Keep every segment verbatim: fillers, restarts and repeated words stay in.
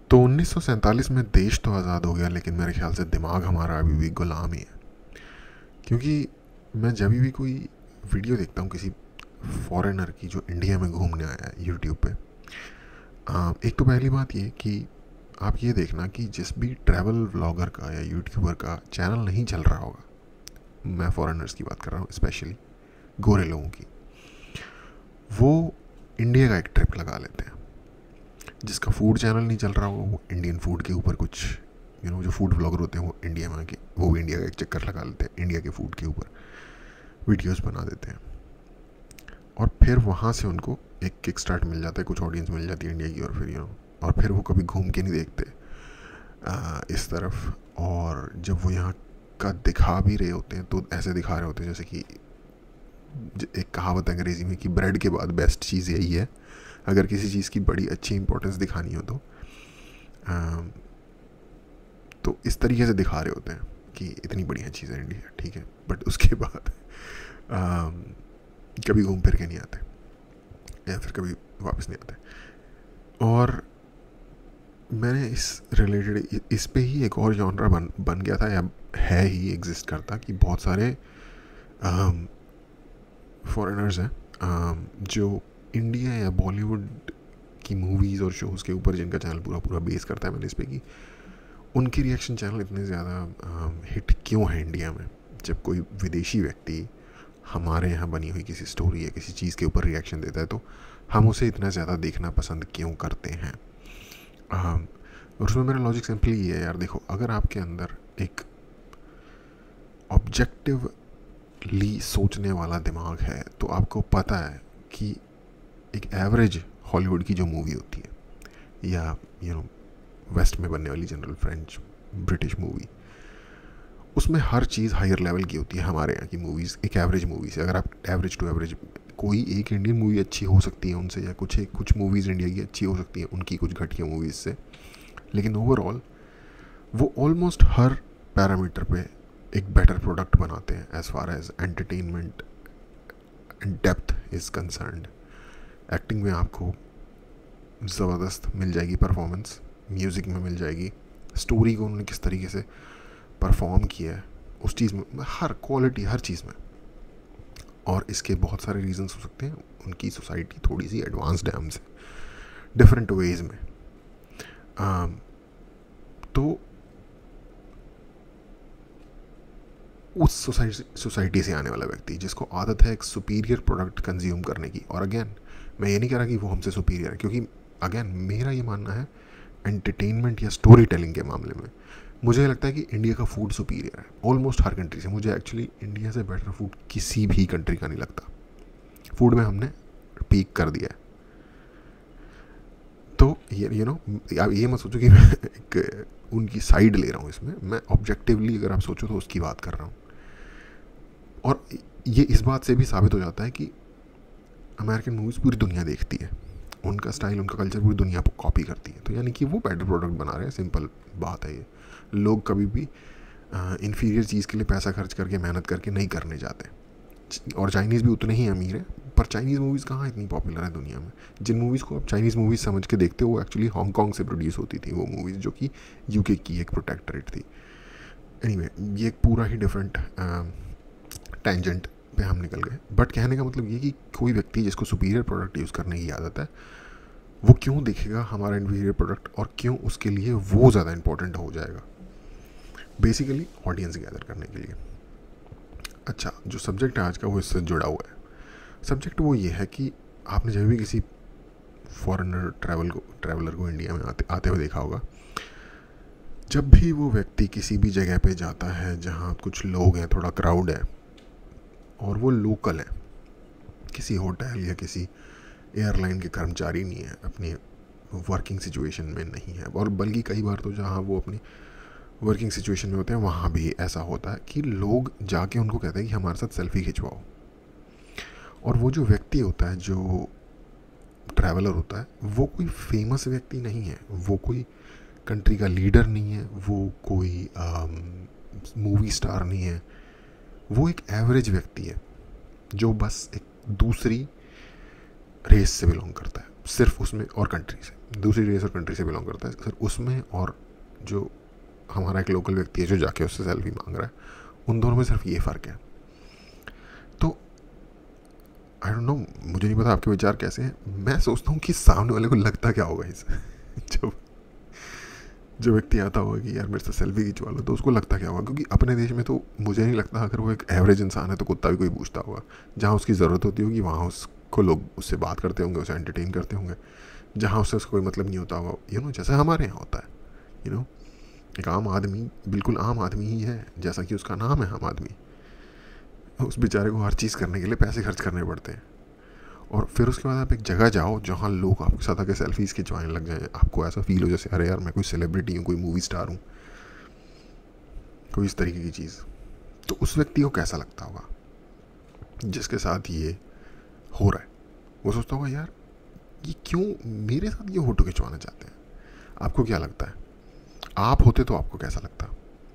तो उन्नीस सौ सैंतालीस में देश तो आज़ाद हो गया, लेकिन मेरे ख्याल से दिमाग हमारा अभी भी गुलाम ही है। क्योंकि मैं जब भी कोई वीडियो देखता हूँ किसी फॉरेनर की जो इंडिया में घूमने आया है यूट्यूब पे, आ, एक तो पहली बात ये कि आप ये देखना कि जिस भी ट्रैवल व्लॉगर का या यूट्यूबर का चैनल नहीं चल रहा होगा, मैं फॉरेनर्स की बात कर रहा हूँ, स्पेशली गोरे लोगों की, वो इंडिया का एक ट्रिप लगा लेते हैं। जिसका फूड चैनल नहीं चल रहा होगा वो इंडियन फूड के ऊपर कुछ, यू नो, जो फूड ब्लॉगर होते हैं वो इंडिया में आके वो भी इंडिया का एक चक्कर लगा लेते हैं, इंडिया के फूड के ऊपर वीडियोस बना देते हैं, और फिर वहाँ से उनको एक किक स्टार्ट मिल जाता है, कुछ ऑडियंस मिल जाती है इंडिया की, और फिर यू नो और फिर वो कभी घूम के नहीं देखते आ, इस तरफ। और जब वो यहाँ का दिखा भी रहे होते हैं तो ऐसे दिखा रहे होते हैं जैसे कि एक कहावत अंग्रेज़ी में कि ब्रेड के बाद बेस्ट चीज़ यही है। अगर किसी चीज़ की बड़ी अच्छी इंपॉर्टेंस दिखानी हो तो आ, तो इस तरीके से दिखा रहे होते हैं कि इतनी बढ़िया चीज़ है इंडिया, ठीक है, बट उसके बाद आ, कभी घूम फिर के नहीं आते या फिर कभी वापस नहीं आते। और मैंने इस रिलेटेड इस पे ही एक और जॉनरा बन बन गया था, या है ही, एग्जिस्ट करता, कि बहुत सारे फॉरेनर्स हैं जो इंडिया या बॉलीवुड की मूवीज़ और शोज़ के ऊपर जिनका चैनल पूरा पूरा बेस करता है। मैंने इस पे कि उनके रिएक्शन चैनल इतने ज़्यादा हिट क्यों हैं इंडिया में, जब कोई विदेशी व्यक्ति हमारे यहाँ बनी हुई किसी स्टोरी या किसी चीज़ के ऊपर रिएक्शन देता है तो हम उसे इतना ज़्यादा देखना पसंद क्यों करते हैं। और उसमें मेरा लॉजिक सिंपली ये है यार, देखो, अगर आपके अंदर एक ऑब्जेक्टिवली सोचने वाला दिमाग है तो आपको पता है कि एक एवरेज हॉलीवुड की जो मूवी होती है या यू नो वेस्ट में बनने वाली जनरल फ्रेंच ब्रिटिश मूवी, उसमें हर चीज़ हायर लेवल की होती है। हमारे यहाँ की मूवीज़ एक एवरेज मूवी से, अगर आप एवरेज टू एवरेज, कोई एक इंडियन मूवी अच्छी हो सकती है उनसे, या कुछ एक कुछ मूवीज़ इंडिया की अच्छी हो सकती हैं उनकी कुछ घटिया मूवीज़ से, लेकिन ओवरऑल वो ऑलमोस्ट हर पैरामीटर पे एक बेटर प्रोडक्ट बनाते हैं as far as entertainment and depth is concerned. Acting में आपको ज़बरदस्त मिल जाएगी परफॉर्मेंस, म्यूज़िक में मिल जाएगी, स्टोरी को उन्होंने किस तरीके से परफॉर्म किया है उस चीज़ में, हर क्वालिटी, हर चीज़ में। और इसके बहुत सारे रीजंस हो सकते हैं। उनकी सोसाइटी थोड़ी सी एडवांस्ड है हमसे डिफरेंट वेज में। आ, तो उस सोसाइटी सोसाइटी से आने वाला व्यक्ति जिसको आदत है एक सुपीरियर प्रोडक्ट कंज्यूम करने की, और अगेन मैं ये नहीं कह रहा कि वो हमसे सुपीरियर है, क्योंकि अगेन मेरा ये मानना है एंटरटेनमेंट या स्टोरी टेलिंग के मामले में मुझे लगता है कि इंडिया का फूड सुपीरियर है ऑलमोस्ट हर कंट्री से। मुझे एक्चुअली इंडिया से बेटर फूड किसी भी कंट्री का नहीं लगता। फूड में हमने पीक कर दिया है। तो ये यू नो आप ये मत सोचो कि मैं एक उनकी साइड ले रहा हूँ इसमें, मैं ऑब्जेक्टिवली अगर आप सोचो तो उसकी बात कर रहा हूँ। और ये इस बात से भी साबित हो जाता है कि अमेरिकन मूवीज़ पूरी दुनिया देखती है, उनका स्टाइल, उनका कल्चर पूरी दुनिया को कॉपी करती है, तो यानी कि वो बेटर प्रोडक्ट बना रहे हैं। सिंपल बात है ये। लोग कभी भी इन्फीरियर चीज़ के लिए पैसा खर्च करके, मेहनत करके नहीं करने जाते। और चाइनीज़ भी उतने ही अमीर हैं, पर चाइनीज़ मूवीज़ कहाँ इतनी पॉपुलर है दुनिया में। जिन मूवीज़ को आप चाइनीज़ मूवीज़ समझ के देखते हो वो एक्चुअली हांगकॉन्ग से प्रोड्यूस होती थी, वो मूवीज़ जो कि यूके की एक प्रोटेक्टरेट थी। एनीवे anyway, ये एक पूरा ही डिफरेंट टेंजेंट पे हम निकल गए। बट कहने का मतलब ये कि कोई व्यक्ति जिसको सुपीरियर प्रोडक्ट यूज़ करने की आदत है वो क्यों देखेगा हमारा इन्फीरियर प्रोडक्ट, और क्यों उसके लिए वो ज़्यादा इंपॉर्टेंट हो जाएगा, बेसिकली ऑडियंस गैदर करने के लिए। अच्छा, जो सब्जेक्ट है आज का वो इससे जुड़ा हुआ है। सब्जेक्ट वो ये है कि आपने जब भी किसी फॉरेनर ट्रैवल को ट्रैवलर को इंडिया में आते आते हुए देखा होगा, जब भी वो व्यक्ति किसी भी जगह पे जाता है जहाँ कुछ लोग हैं, थोड़ा क्राउड है, और वो लोकल है, किसी होटल या किसी एयरलाइन के कर्मचारी नहीं है, अपनी वर्किंग सिचुएशन में नहीं है, और बल्कि कई बार तो जहाँ वो अपनी वर्किंग सिचुएशन में होते हैं वहाँ भी ऐसा होता है कि लोग जाके उनको कहते हैं कि हमारे साथ सेल्फी खिंचवाओ। और वो जो व्यक्ति होता है, जो ट्रैवलर होता है, वो कोई फेमस व्यक्ति नहीं है, वो कोई कंट्री का लीडर नहीं है, वो कोई मूवी स्टार नहीं है, वो एक एवरेज व्यक्ति है जो बस एक दूसरी रेस से बिलोंग करता है, सिर्फ उसमें और कंट्री से। दूसरी रेस और कंट्री से बिलोंग करता है, सर उसमें और जो हमारा एक लोकल व्यक्ति है जो जाके उससे सेल्फी मांग रहा है, उन दोनों में सिर्फ ये फ़र्क है। तो आई डोंट नो, मुझे नहीं पता आपके विचार कैसे हैं, मैं सोचता हूँ कि सामने वाले को लगता क्या होगा इसे जब जो व्यक्ति आता होगा कि यार मेरे से सेल्फी खिंचवा लो, तो उसको लगता क्या होगा, क्योंकि अपने देश में तो मुझे नहीं लगता अगर वो एक एवरेज इंसान है तो कुत्ता भी कोई पूछता होगा। जहाँ उसकी ज़रूरत होती होगी वहाँ उसको लोग उससे बात करते होंगे, उसे एंटरटेन करते होंगे। जहाँ उससे उसको कोई मतलब नहीं होता होगा, यू नो जैसे हमारे यहाँ होता है, यू नो एक आम आदमी बिल्कुल आम आदमी ही है, जैसा कि उसका नाम है आम आदमी। उस बेचारे को हर चीज़ करने के लिए पैसे खर्च करने पड़ते हैं, और फिर उसके बाद आप एक जगह जाओ जहाँ लोग आपके साथ आके सेल्फीज़ खिंचवाने लग जाएं, आपको ऐसा फील हो जैसे अरे यार मैं कोई सेलिब्रिटी हूँ, कोई मूवी स्टार हूँ, कोई इस तरीके की चीज़। तो उस व्यक्ति को कैसा लगता होगा जिसके साथ ये हो रहा है? वो सोचता होगा यार ये क्यों मेरे साथ ये फोटो खिंचवाना चाहते हैं। आपको क्या लगता है, आप होते तो आपको कैसा लगता?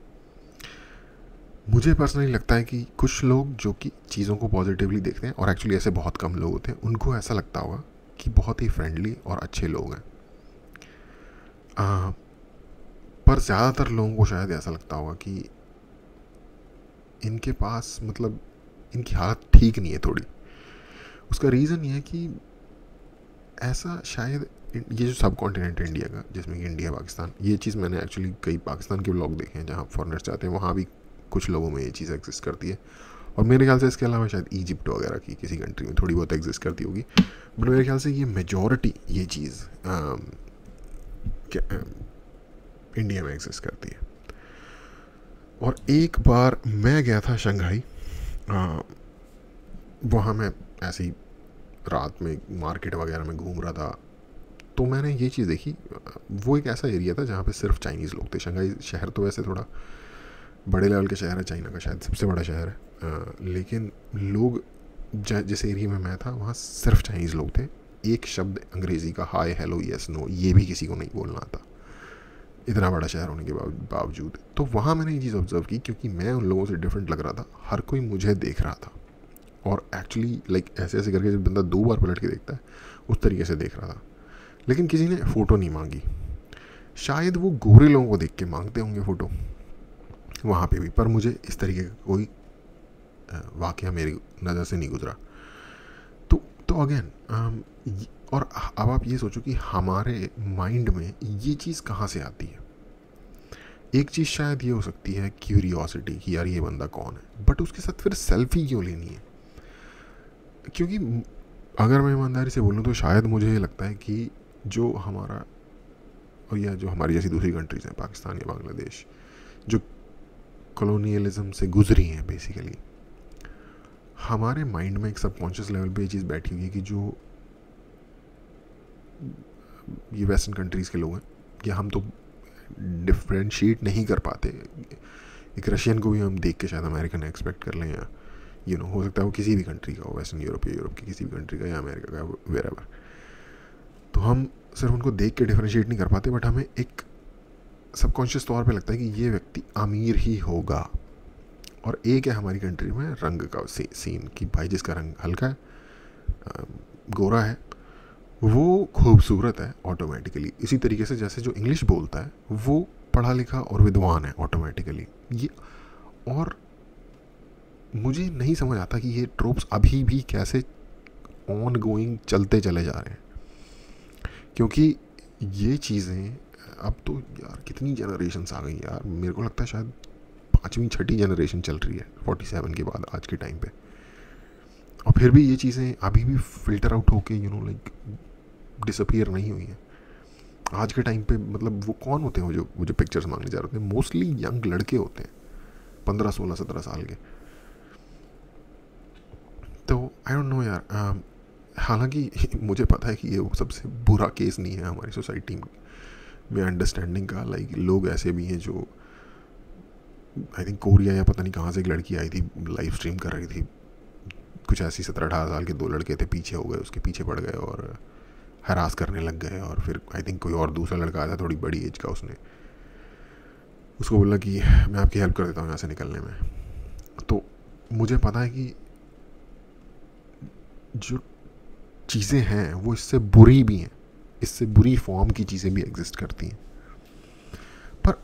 मुझे पर्सनली लगता है कि कुछ लोग जो कि चीज़ों को पॉजिटिवली देखते हैं, और एक्चुअली ऐसे बहुत कम लोग होते हैं, उनको ऐसा लगता होगा कि बहुत ही फ्रेंडली और अच्छे लोग हैं। आ, पर ज़्यादातर लोगों को शायद ऐसा लगता होगा कि इनके पास मतलब इनकी हालत ठीक नहीं है थोड़ी। उसका रीज़न ये है कि ऐसा शायद ये जो सब कॉन्टिनेंट इंडिया का, जिसमें कि इंडिया पाकिस्तान, ये चीज़ मैंने एक्चुअली कई पाकिस्तान के व्लॉग देखे हैं जहाँ फॉरेनर्स जाते हैं, वहाँ भी कुछ लोगों में ये चीज़ एग्जिस्ट करती है। और मेरे ख्याल से इसके अलावा शायद इजिप्ट वगैरह की किसी कंट्री में थोड़ी बहुत एग्जिस्ट करती होगी, बट मेरे ख्याल से ये मेजॉरिटी ये चीज़ इंडिया में एग्जिस्ट करती है। और एक बार मैं गया था शंघाई, वहाँ मैं ऐसे ही रात में मार्केट वगैरह में घूम रहा था, तो मैंने ये चीज़ देखी। वो एक ऐसा एरिया था जहाँ पे सिर्फ चाइनीज़ लोग थे। शंघाई शहर तो वैसे थोड़ा बड़े लेवल का शहर है, चाइना का शायद सबसे बड़ा शहर है, आ, लेकिन लोग जिस एरिया में मैं था वहाँ सिर्फ चाइनीज़ लोग थे। एक शब्द अंग्रेज़ी का हाय हेलो यस नो ये भी किसी को नहीं बोलना आता, इतना बड़ा शहर होने के बावजूद। तो वहाँ मैंने ये चीज़ ऑब्जर्व की, क्योंकि मैं उन लोगों से डिफरेंट लग रहा था, हर कोई मुझे देख रहा था, और एक्चुअली लाइक ऐसे ऐसे करके जब बंदा दो बार पलट के देखता है उस तरीके से देख रहा था। लेकिन किसी ने फ़ोटो नहीं मांगी, शायद वो गोरे लोगों को देख के मांगते होंगे फ़ोटो वहाँ पे भी, पर मुझे इस तरीके का कोई वाक़या मेरी नज़र से नहीं गुजरा। तो तो अगेन, और अब आप ये सोचो कि हमारे माइंड में ये चीज़ कहाँ से आती है। एक चीज़ शायद ये हो सकती है क्यूरियोसिटी कि यार ये बंदा कौन है, बट उसके साथ फिर सेल्फी क्यों लेनी है? क्योंकि अगर मैं ईमानदारी से बोलूँ तो शायद मुझे ये लगता है कि जो हमारा, और या जो हमारी जैसी दूसरी कंट्रीज़ हैं, पाकिस्तान या बांग्लादेश, जो कॉलोनियलिज्म से गुजरी हैं, बेसिकली हमारे माइंड में एक सबकॉन्शियस लेवल पे ये चीज़ बैठी हुई है कि जो ये वेस्टर्न कंट्रीज़ के लोग हैं, या हम तो डिफ्रेंशिएट नहीं कर पाते। एक रशियन को भी हम देख के शायद अमेरिकन एक्सपेक्ट कर लें, या यू नो हो सकता है वो किसी भी कंट्री का हो, वेस्टर्न यूरोप या यूरोप की किसी भी कंट्री का, या अमेरिका का, वेरेवर। तो हम सिर्फ उनको देख के डिफ्रेंशिएट नहीं कर पाते, बट हमें एक सबकॉन्शियस तौर पे लगता है कि ये व्यक्ति अमीर ही होगा। और एक है हमारी कंट्री में रंग का सी, सीन कि भाई जिसका रंग हल्का है, गोरा है, वो खूबसूरत है ऑटोमेटिकली। इसी तरीके से जैसे जो इंग्लिश बोलता है वो पढ़ा लिखा और विद्वान है ऑटोमेटिकली। ये, और मुझे नहीं समझ आता कि ये ट्रोप्स अभी भी कैसे ऑन गोइंग चलते चले जा रहे हैं, क्योंकि ये चीज़ें अब तो यार कितनी जनरेशन्स आ गई यार, मेरे को लगता है शायद पाँचवीं छठी जनरेशन चल रही है फोर्टी सेवन के बाद आज के टाइम पे, और फिर भी ये चीज़ें अभी भी फिल्टर आउट होके यू नो लाइक डिसअपियर नहीं हुई हैं आज के टाइम पे। मतलब वो कौन होते हैं वो जो वो जो पिक्चर्स मांगने जा रहे होते हैं, मोस्टली यंग लड़के होते हैं, पंद्रह सोलह सत्रह साल के। तो आई डोंट नो यार, हालांकि मुझे पता है कि ये वो सबसे बुरा केस नहीं है हमारी सोसाइटी में अंडरस्टैंडिंग का। लाइक लोग ऐसे भी हैं जो आई थिंक कोरिया या पता नहीं कहाँ से एक लड़की आई थी, लाइव स्ट्रीम कर रही थी, कुछ ऐसी सत्रह अठारह साल के दो लड़के थे, पीछे हो गए, उसके पीछे पड़ गए और हरास करने लग गए। और फिर आई थिंक कोई और दूसरा लड़का आया था थोड़ी बड़ी एज का, उसने उसको बोला कि मैं आपकी हेल्प कर देता हूँ यहाँ से निकलने में। तो मुझे पता है कि जो चीज़ें हैं वो इससे बुरी भी हैं, इससे बुरी फॉर्म की चीज़ें भी एग्जिस्ट करती हैं। पर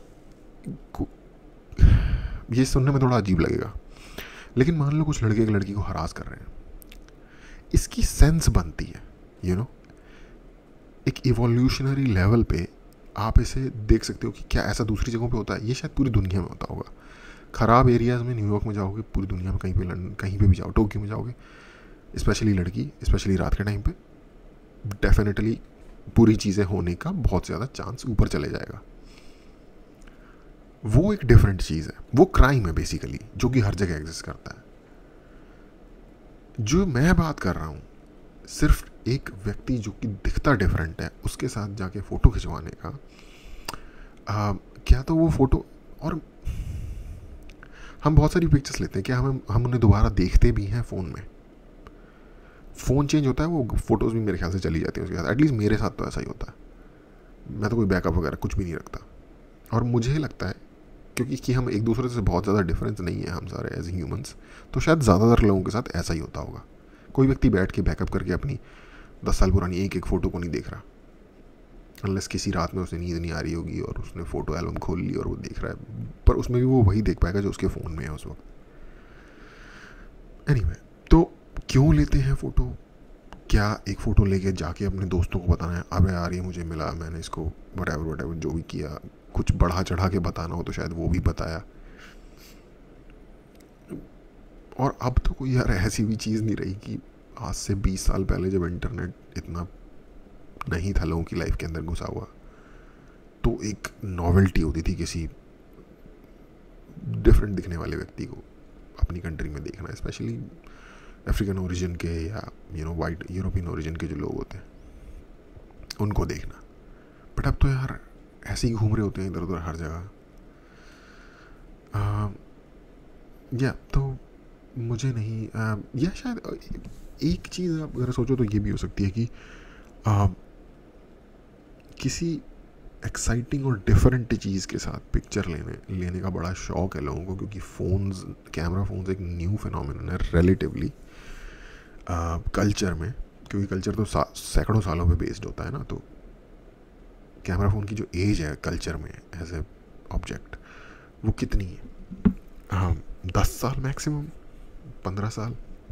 ये सुनने में थोड़ा अजीब लगेगा, लेकिन मान लो कुछ लड़के एक लड़की को हरास कर रहे हैं, इसकी सेंस बनती है, यू you नो know? एक इवोल्यूशनरी लेवल पे आप इसे देख सकते हो कि क्या ऐसा दूसरी जगहों पे होता है। ये शायद पूरी दुनिया में होता होगा। ख़राब एरियाज़ में, न्यूयॉर्क में जाओगे, पूरी दुनिया में कहीं पे, लंदन कहीं पे भी जाओ, टोक्यो में जाओगे, स्पेशली लड़की, स्पेशली रात के टाइम पे, डेफिनेटली पूरी चीज़ें होने का बहुत ज़्यादा चांस ऊपर चले जाएगा। वो एक डिफरेंट चीज़ है, वो क्राइम है बेसिकली, जो कि हर जगह एग्जिस्ट करता है। जो मैं बात कर रहा हूँ सिर्फ एक व्यक्ति जो कि दिखता डिफरेंट है उसके साथ जाके फ़ोटो खिंचवाने का। आ, क्या तो वो फ़ोटो, और हम बहुत सारी पिक्चर्स लेते हैं, क्या हम हम उन्हें दोबारा देखते भी हैं फ़ोन में? फ़ोन चेंज होता है, वो फ़ोटोज़ भी मेरे ख्याल से चली जाती हैं उसके साथ। एटलीस्ट मेरे साथ तो ऐसा ही होता है। मैं तो कोई बैकअप वगैरह कुछ भी नहीं रखता, और मुझे लगता है क्योंकि कि हम एक दूसरे से बहुत ज़्यादा डिफरेंस नहीं है हम सारे एज ह्यूमंस, तो शायद ज़्यादातर लोगों के साथ ऐसा ही होता होगा। कोई व्यक्ति बैठ के बैकअप करके अपनी दस साल पुरानी एक एक फ़ोटो को नहीं देख रहा, अनलेस किसी रात में उसे नींद नहीं आ रही होगी और उसने फ़ोटो एल्बम खोल ली और वो देख रहा है, पर उसमें भी वो वही देख पाएगा जो उसके फ़ोन में है उस वक्त। एनीवे, तो क्यों लेते हैं फ़ोटो? क्या एक फ़ोटो लेके जाके अपने दोस्तों को बताना है, अबे यार ये मुझे मिला, मैंने इसको वटएवर वटएवर जो भी किया, कुछ बढ़ा चढ़ा के बताना हो तो शायद वो भी बताया। और अब तो कोई यार ऐसी भी चीज़ नहीं रही कि आज से बीस साल पहले जब इंटरनेट इतना नहीं था लोगों की लाइफ के अंदर घुसा हुआ, तो एक नॉवेल्टी होती थी किसी डिफरेंट दिखने वाले व्यक्ति को अपनी कंट्री में देखना, स्पेशली अफ्रीकन ओरिजिन के या you know white European origin के जो लोग होते हैं उनको देखना। बट अब तो यार ऐसे ही घूम रहे होते हैं इधर उधर हर जगह। या तो मुझे नहीं आ, या शायद एक चीज़ आप अगर सोचो तो ये भी हो सकती है कि आ, किसी एक्साइटिंग और डिफरेंट चीज़ के साथ पिक्चर लेने लेने का बड़ा शौक है लोगों को, क्योंकि फ़ोन्स, कैमरा फ़ोन्स एक न्यू फिनोमिनन है रिलेटिवली कल्चर में, क्योंकि कल्चर तो सा, सैकड़ों सालों पे बेस्ड होता है ना। तो कैमरा फ़ोन की जो एज है कल्चर में एज ए ऑब्जेक्ट, वो कितनी है? हाँ, दस साल मैक्सिमम, पंद्रह साल।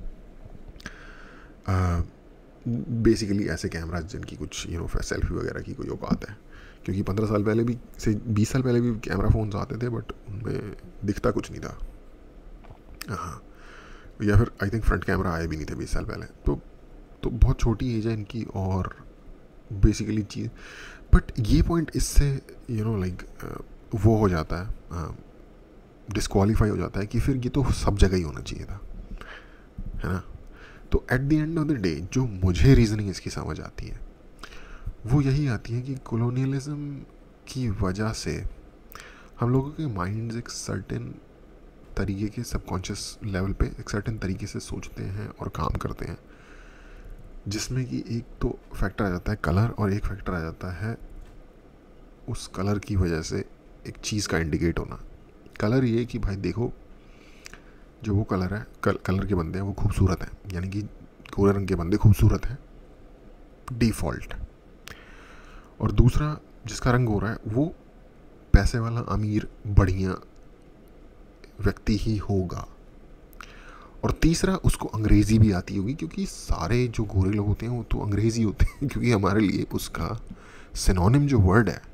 बेसिकली ऐसे कैमरा जिनकी कुछ यू नो सेल्फी वगैरह की कोई औकात है, क्योंकि पंद्रह साल पहले भी से बीस साल पहले भी कैमरा फ़ोन्स आते थे, बट उनमें दिखता कुछ नहीं था। हाँ, या फिर आई थिंक फ्रंट कैमरा आए भी नहीं थे बीस साल पहले। तो तो बहुत छोटी एज है इनकी, और बेसिकली चीज़, बट ये पॉइंट इससे यू नो लाइक वो हो जाता है, डिस्क्वालीफाई हो जाता है कि फिर ये तो सब जगह ही होना चाहिए था, है ना। तो at the end of the day जो मुझे रीज़निंग इसकी समझ आती है वो यही आती है कि कॉलोनियलिज्म की वजह से हम लोगों के माइंड्स एक सर्टेन तरीके के सबकॉन्शियस लेवल पे एक सर्टेन तरीके से सोचते हैं और काम करते हैं, जिसमें कि एक तो फैक्टर आ जाता है कलर, और एक फैक्टर आ जाता है उस कलर की वजह से एक चीज़ का इंडिकेट होना। कलर ये कि भाई देखो जो वो कलर है, कल, कलर के बंदे हैं वो खूबसूरत हैं, यानी कि गोरे रंग के बंदे खूबसूरत हैं डिफ़ॉल्ट। और दूसरा जिसका रंग हो रहा है वो पैसे वाला अमीर बढ़िया व्यक्ति ही होगा। और तीसरा उसको अंग्रेज़ी भी आती होगी, क्योंकि सारे जो गोरे लोग होते हैं वो तो अंग्रेज़ी होते हैं, क्योंकि हमारे लिए उसका सिनोनिम जो वर्ड है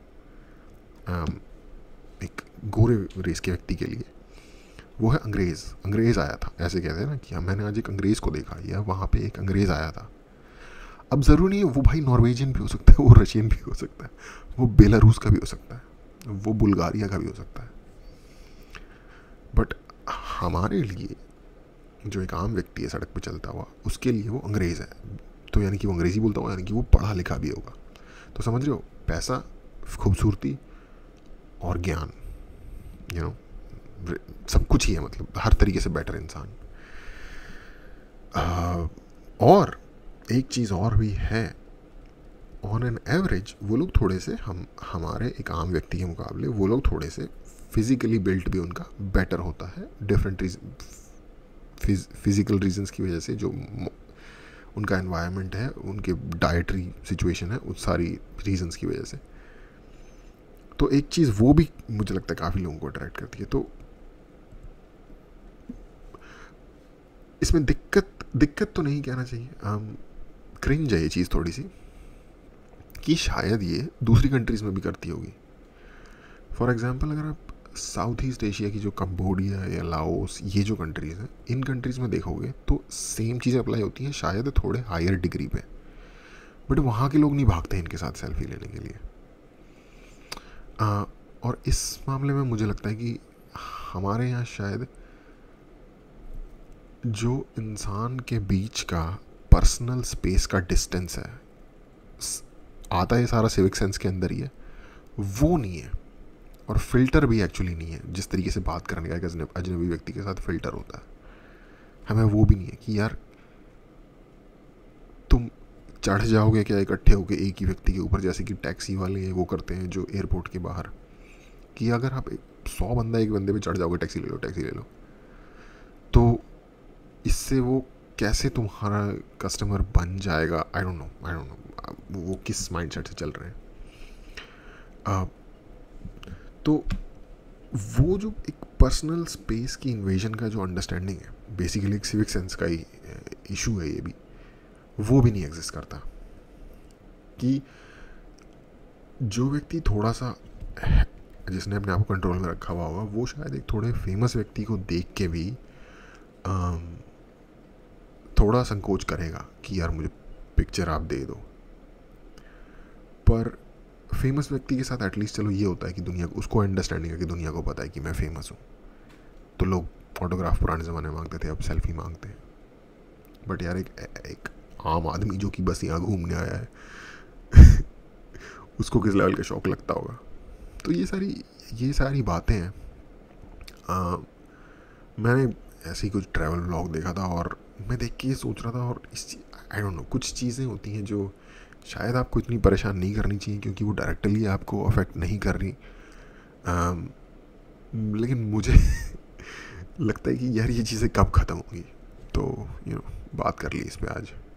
एक गोरे रेस के व्यक्ति के लिए वो है अंग्रेज़। अंग्रेज़ आया था, ऐसे कहते हैं ना कि मैंने आज एक अंग्रेज़ को देखा, या वहाँ पे एक अंग्रेज़ आया था। अब ज़रूरी नहीं है वो भाई नॉर्वेजियन भी हो सकता है, वो रशियन भी हो सकता है, वो बेलारूस का भी हो सकता है, वो बुल्गारिया का भी हो सकता है। बट हमारे लिए जो एक आम व्यक्ति है सड़क पे चलता हुआ, उसके लिए वो अंग्रेज़ है, तो यानी कि वो अंग्रेज़ी बोलता हुआ, यानी कि वो पढ़ा लिखा भी होगा। तो समझ रहे हो, पैसा, खूबसूरती और ज्ञान, यू नो सब कुछ ही है, मतलब हर तरीके से बेटर इंसान। और एक चीज़ और भी है, ऑन एन एवरेज वो लोग थोड़े से हम हमारे एक आम व्यक्ति के मुकाबले वो लोग थोड़े से फिज़िकली बिल्ट भी उनका बेटर होता है, डिफरेंट रीजन फिज़िकल रीजंस की वजह से। जो उनका एनवायरनमेंट है, उनके डाइटरी सिचुएशन है, उस सारी रीजंस की वजह से। तो एक चीज़ वो भी मुझे लगता है काफ़ी लोगों को अट्रैक्ट करती है। तो इसमें दिक्कत दिक्कत तो नहीं कहना चाहिए, क्रिंज है ये चीज़ थोड़ी सी, कि शायद ये दूसरी कंट्रीज़ में भी करती होगी। फॉर एग्जांपल अगर आप साउथ ईस्ट एशिया की जो कंबोडिया या लाओस, ये जो कंट्रीज़ हैं, इन कंट्रीज़ में देखोगे तो सेम चीज़ें अप्लाई होती हैं, शायद थोड़े हायर डिग्री पे, बट वहाँ के लोग नहीं भागते इनके साथ सेल्फी लेने के लिए। आ, और इस मामले में मुझे लगता है कि हमारे यहाँ शायद जो इंसान के बीच का पर्सनल स्पेस का डिस्टेंस है, आता है सारा सिविक सेंस के अंदर ही है, वो नहीं है। और फिल्टर भी एक्चुअली नहीं है, जिस तरीके से बात करने का एक अजनबी व्यक्ति के साथ फिल्टर होता है, हमें वो भी नहीं है कि यार तुम चढ़ जाओगे क्या इकट्ठे होके एक ही व्यक्ति के ऊपर, जैसे कि टैक्सी वाले वो करते हैं जो एयरपोर्ट के बाहर, कि अगर आप सौ बंदा एक बंदे पे चढ़ जाओगे, टैक्सी ले लो टैक्सी ले लो, तो इससे वो कैसे तुम्हारा कस्टमर बन जाएगा, I don't know I don't know वो किस माइंडसेट से चल रहे हैं। आ, तो वो जो एक पर्सनल स्पेस की इन्वेजन का जो अंडरस्टैंडिंग है, बेसिकली एक सिविक सेंस का ही इशू है ये भी, वो भी नहीं एग्जिस्ट करता। कि जो व्यक्ति थोड़ा सा, जिसने अपने आप को कंट्रोल में रखा हुआ होगा, वो शायद एक थोड़े फेमस व्यक्ति को देख के भी आम, थोड़ा संकोच करेगा कि यार मुझे पिक्चर आप दे दो। पर फेमस व्यक्ति के साथ एटलीस्ट चलो ये होता है कि दुनिया को, उसको अंडरस्टैंडिंग है कि दुनिया को पता है कि मैं फेमस हूँ, तो लोग फोटोग्राफ पुराने ज़माने में मांगते थे, अब सेल्फी मांगते हैं। बट यार एक एक आम आदमी जो कि बस यहाँ घूमने आया है उसको किस लेवल का शौक लगता होगा। तो ये सारी ये सारी बातें हैं। आ, मैंने ऐसे ही कुछ ट्रैवल व्लॉग देखा था और मैं देख के ये सोच रहा था, और इस आई डोंट नो कुछ चीज़ें होती हैं जो शायद आपको इतनी परेशान नहीं करनी चाहिए क्योंकि वो डायरेक्टली आपको अफेक्ट नहीं कर रही, आ, लेकिन मुझे लगता है कि यार ये चीज़ें कब ख़त्म होंगी। तो यू नो बात कर ली इस पे आज।